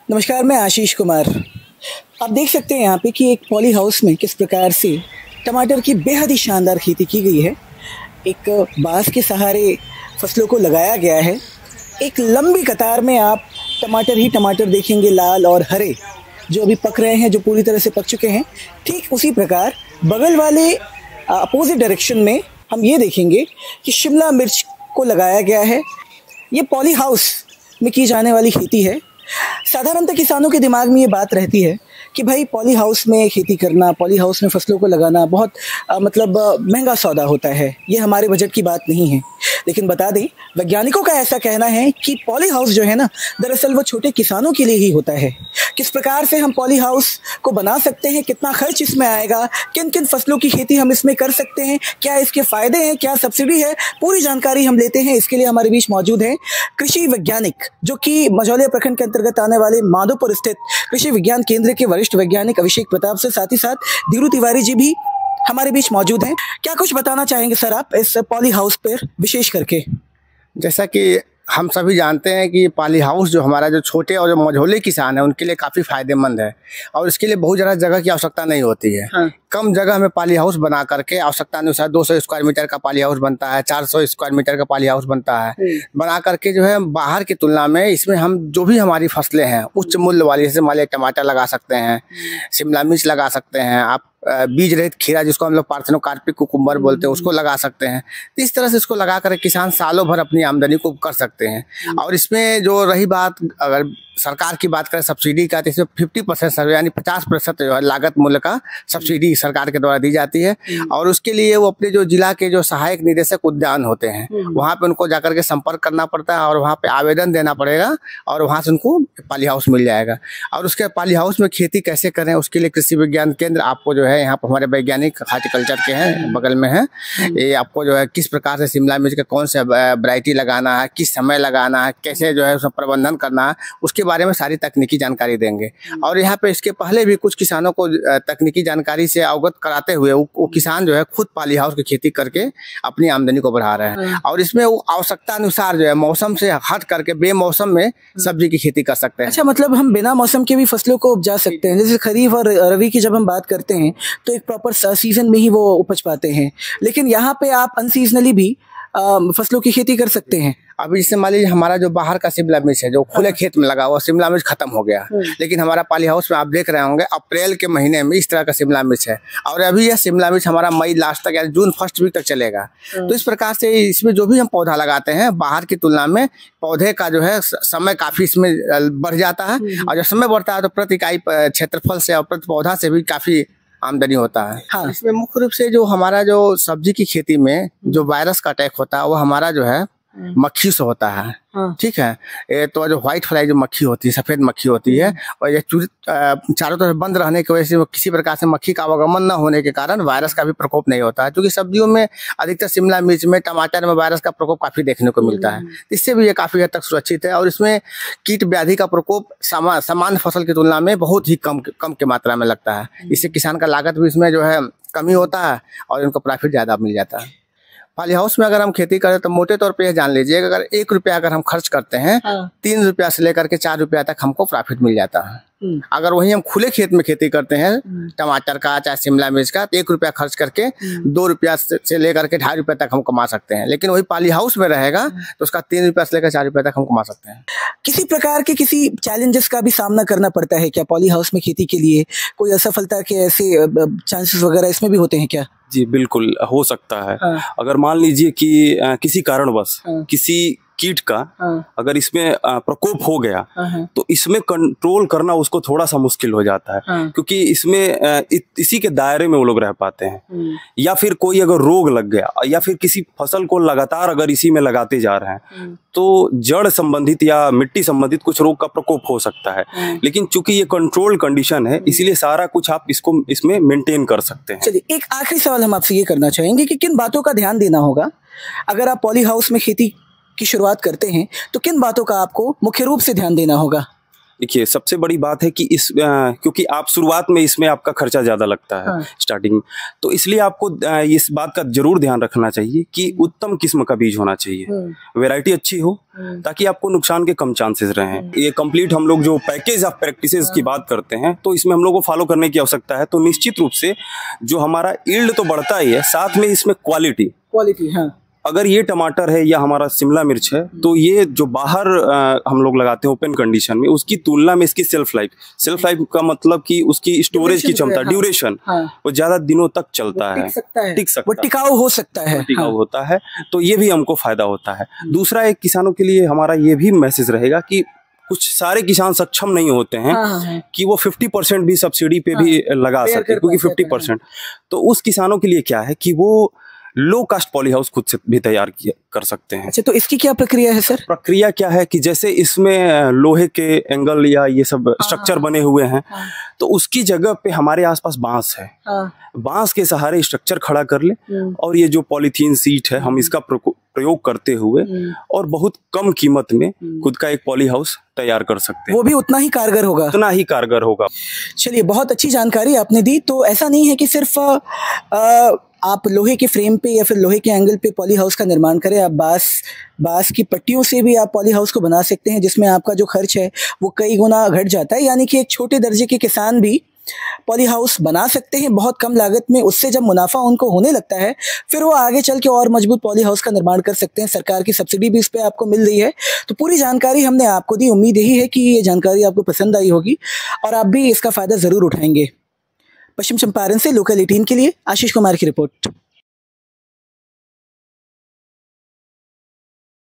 नमस्कार, मैं आशीष कुमार। आप देख सकते हैं यहाँ पे कि एक पॉली हाउस में किस प्रकार से टमाटर की बेहद ही शानदार खेती की गई है। एक बांस के सहारे फसलों को लगाया गया है। एक लंबी कतार में आप टमाटर ही टमाटर देखेंगे, लाल और हरे, जो अभी पक रहे हैं, जो पूरी तरह से पक चुके हैं। ठीक उसी प्रकार बगल वाले अपोजिट डायरेक्शन में हम ये देखेंगे कि शिमला मिर्च को लगाया गया है। ये पॉली हाउस में की जाने वाली खेती है। साधारणतः किसानों के दिमाग में ये बात रहती है कि भाई पॉली हाउस में खेती करना, पॉली हाउस में फसलों को लगाना बहुत महंगा सौदा होता है। ये हमारे बजट की बात नहीं है। लेकिन बता दें, वैज्ञानिकों का ऐसा कहना है कि पॉली हाउस जो है ना, दरअसल वो छोटे किसानों के लिए ही होता है। किस प्रकार से हम पॉली हाउस को बना सकते हैं, कितना खर्च इसमें आएगा, किन किन फसलों की खेती हम इसमें कर सकते हैं, क्या इसके फायदे हैं, क्या सब्सिडी है, पूरी जानकारी हम लेते हैं। इसके लिए हमारे बीच मौजूद है कृषि वैज्ञानिक, जो कि मझौलिया प्रखंड के अंतर्गत आने वाले माधोपुर स्थित कृषि विज्ञान केंद्र के वरिष्ठ वैज्ञानिक अभिषेक प्रताप से, साथ ही साथ धीरू तिवारी जी भी हमारे बीच मौजूद हैं। क्या कुछ बताना चाहेंगे सर आप इस पॉली हाउस पर विशेष करके? जैसा कि हम सभी जानते हैं कि पॉली हाउस जो हमारा जो छोटे और जो मझोले किसान हैं उनके लिए काफ़ी फ़ायदेमंद है और इसके लिए बहुत ज़्यादा जगह की आवश्यकता नहीं होती है। हाँ। कम जगह में पॉली हाउस बना करके आवश्यकता अनुसार 200 स्क्वायर मीटर का पॉली हाउस बनता है, 400 स्क्वायर मीटर का पॉली हाउस बनता है। बना करके जो है बाहर की तुलना में इसमें हम जो भी हमारी फसलें हैं उच्च मूल्य वाली, जैसे मान लिया टमाटर लगा सकते हैं, शिमला मिर्च लगा सकते हैं, आप बीज रहित खीरा जिसको हम लोग पार्थेनोकार्पिक कुकुम्बर बोलते हैं उसको लगा सकते हैं। इस तरह से इसको लगा कर किसान सालों भर अपनी आमदनी को कर सकते हैं। और इसमें जो रही बात, अगर सरकार की बात करें सब्सिडी का, तो इसमें 50% यानी 50% जो है लागत मूल्य का सब्सिडी सरकार के द्वारा दी जाती है। और उसके लिए वो अपने जो जिला के जो सहायक निदेशक उद्यान होते हैं वहाँ पे उनको जाकर के संपर्क करना पड़ता है और वहाँ पे आवेदन देना पड़ेगा और वहाँ से उनको पॉली हाउस मिल जाएगा। और उसके पॉली हाउस में खेती कैसे करें उसके लिए कृषि विज्ञान केंद्र आपको जो है, यहाँ पर हमारे वैज्ञानिक हार्टिकल्चर के हैं बगल में है, ये आपको जो है किस प्रकार से शिमला मिर्च का कौन सा वैरायटी लगाना है, किस समय लगाना है, कैसे जो है उसका प्रबंधन करना है, उसके बारे में सारी तकनीकी जानकारी देंगे। और यहाँ पे इसके पहले भी कुछ किसानों को तकनीकी जानकारी से अवगत कराते हुए वो किसान जो है खुद पॉली हाउस की खेती करके अपनी आमदनी को बढ़ा रहे हैं। और इसमें वो आवश्यकता अनुसार जो है मौसम से हट करके बेमौसम में सब्जी की खेती कर सकते हैं। अच्छा, मतलब हम बिना मौसम के भी फसलों को उपजा सकते हैं। जैसे खरीफ और रबी की जब हम बात करते हैं तो एक प्रॉपर सीजन में ही वो उपज पाते हैं, लेकिन यहाँ पे आप अनसीजनली भी फसलों की खेती कर सकते हैं। अभी जैसे मान लीजिए हमारा जो बाहर का शिमला मिर्च है जो खुले खेत में लगा हुआ, शिमला मिर्च खत्म हो गया, लेकिन हमारा पॉली हाउस में आप देख रहे होंगे अप्रैल के महीने में इस तरह का शिमला मिर्च है और अभी यह शिमला मिर्च हमारा मई लास्ट तक या जून फर्स्ट वीक तक चलेगा। तो इस प्रकार से इसमें जो भी हम पौधा लगाते हैं बाहर की तुलना में पौधे का जो है समय काफी इसमें बढ़ जाता है और जब समय बढ़ता है तो प्रति इकाई क्षेत्रफल से और प्रति पौधा से भी काफी आमदनी होता है। हाँ। इसमें मुख्य रूप से जो हमारा जो सब्जी की खेती में जो वायरस का अटैक होता है वो हमारा जो है मक्खी से होता है। हाँ। ठीक है, ये तो जो व्हाइट फ्लाई जो मक्खी होती है, सफेद मक्खी होती है, और ये चारों तरफ बंद रहने की वजह से किसी प्रकार से मक्खी का आवागमन न होने के कारण वायरस का भी प्रकोप नहीं होता है। क्योंकि सब्जियों में अधिकतर शिमला मिर्च में, टमाटर में वायरस का प्रकोप काफी देखने को मिलता है, इससे भी ये काफी हद तक सुरक्षित है। और इसमें कीट व्याधि का प्रकोप सामान्य फसल की तुलना में बहुत ही कम की मात्रा में लगता है। इससे किसान का लागत भी इसमें जो है कमी होता है और इनको प्रॉफिट ज्यादा मिल जाता है। पॉली हाउस में अगर हम खेती करें तो मोटे तौर पे यह जान लीजिए अगर 1 रुपया अगर हम खर्च करते हैं, 3 रुपया से लेकर के 4 रुपया तक हमको प्रॉफिट मिल जाता है। अगर वही हम खुले खेत में खेती करते हैं टमाटर का चाहे शिमला मिर्च का, तो 1 रुपया खर्च करके 2 रुपया से लेकर के 2.5 रुपया तक हम कमा सकते हैं। लेकिन वही पॉली हाउस में रहेगा तो उसका 3 रुपया से लेकर 4 रुपया तक हम कमा सकते हैं। किसी प्रकार के किसी चैलेंजेस का भी सामना करना पड़ता है क्या पॉली हाउस में खेती के लिए? कोई असफलता के ऐसे चांसेस वगैरह इसमें भी होते हैं क्या? जी बिल्कुल हो सकता है। अगर मान लीजिए कि किसी कारणवश किसी कीट का अगर इसमें प्रकोप हो गया तो इसमें कंट्रोल करना उसको थोड़ा सा मुश्किल हो जाता है, क्योंकि इसमें इसी के दायरे में वो लोग रह पाते हैं। या फिर कोई अगर रोग लग गया या फिर किसी फसल को लगातार अगर इसी में लगाते जा रहे हैं तो जड़ संबंधित या मिट्टी संबंधित कुछ रोग का प्रकोप हो सकता है। लेकिन चूंकि ये कंट्रोल कंडीशन है इसीलिए सारा कुछ आप इसमें मेंटेन कर सकते हैं। चलिए, एक आखिरी सवाल हम आपसे ये करना चाहेंगे कि किन बातों का ध्यान देना होगा अगर आप पॉली हाउस में खेती की शुरुआत करते हैं, तो किन बातों का आपको मुख्य रूप से ध्यान देना होगा? देखिए सबसे बड़ी बात है कि इस क्योंकि आप शुरुआत में इसमें आपका खर्चा ज्यादा लगता है स्टार्टिंग में, तो इसलिए आपको इस बात का जरूर ध्यान रखना चाहिए कि उत्तम किस्म का बीज होना चाहिए, वैरायटी अच्छी हो ताकि आपको नुकसान के कम चांसेस रहें। ये कंप्लीट हम लोग जो पैकेज ऑफ प्रैक्टिसेस की बात करते हैं तो इसमें हम लोग को फॉलो करने की आवश्यकता है। तो निश्चित रूप से जो हमारा यील्ड तो बढ़ता ही है, साथ में इसमें क्वालिटी हाँ। अगर ये टमाटर है या हमारा शिमला मिर्च है तो ये जो बाहर हम लोग लगाते हैं ओपन कंडीशन में, उसकी तुलना में इसकी सेल्फ लाइफ का मतलब कि उसकी स्टोरेज की क्षमता, ड्यूरेशन वो ज्यादा दिनों तक चलता है, टिक सकता है, वो टिकाऊ हो सकता है, टिकाऊ होता है। तो ये भी हमको फायदा होता है। दूसरा एक किसानों के लिए हमारा ये भी मैसेज रहेगा कि कुछ सारे किसान सक्षम नहीं होते हैं कि वो 50% भी सब्सिडी पे भी लगा सके, क्योंकि 50%। तो उस किसानों के लिए क्या है कि वो लो कास्ट पॉली हाउस खुद से भी तैयार कर सकते हैं। अच्छा, तो इसकी क्या प्रक्रिया है सर? प्रक्रिया क्या है कि जैसे इसमें लोहे के एंगल या ये सब स्ट्रक्चर बने हुए हैं, तो उसकी जगह पे हमारे आसपास बांस है, बांस के सहारे स्ट्रक्चर खड़ा कर ले और ये जो पॉलीथीन सीट है हम इसका प्रयोग करते हुए और बहुत कम कीमत में खुद का एक पॉली हाउस तैयार कर सकते हैं। वो भी उतना ही कारगर होगा? उतना ही कारगर होगा। चलिए, बहुत अच्छी जानकारी आपने दी। तो ऐसा नहीं है कि सिर्फ आप लोहे के फ्रेम पे या फिर लोहे के एंगल पे पॉली हाउस का निर्माण करें, आप बांस की पट्टियों से भी आप पॉली हाउस को बना सकते हैं, जिसमें आपका जो खर्च है वो कई गुना घट जाता है। यानी कि एक छोटे दर्जे के किसान भी पॉली हाउस बना सकते हैं बहुत कम लागत में। उससे जब मुनाफा उनको होने लगता है फिर वो आगे चल के और मजबूत पॉली हाउस का निर्माण कर सकते हैं। सरकार की सब्सिडी भी इस पे आपको मिल रही है। तो पूरी जानकारी हमने आपको दी। उम्मीद यही है कि ये जानकारी आपको पसंद आई होगी और आप भी इसका फायदा जरूर उठाएंगे। पश्चिम चंपारण से लोकल 18 के लिए आशीष कुमार की रिपोर्ट।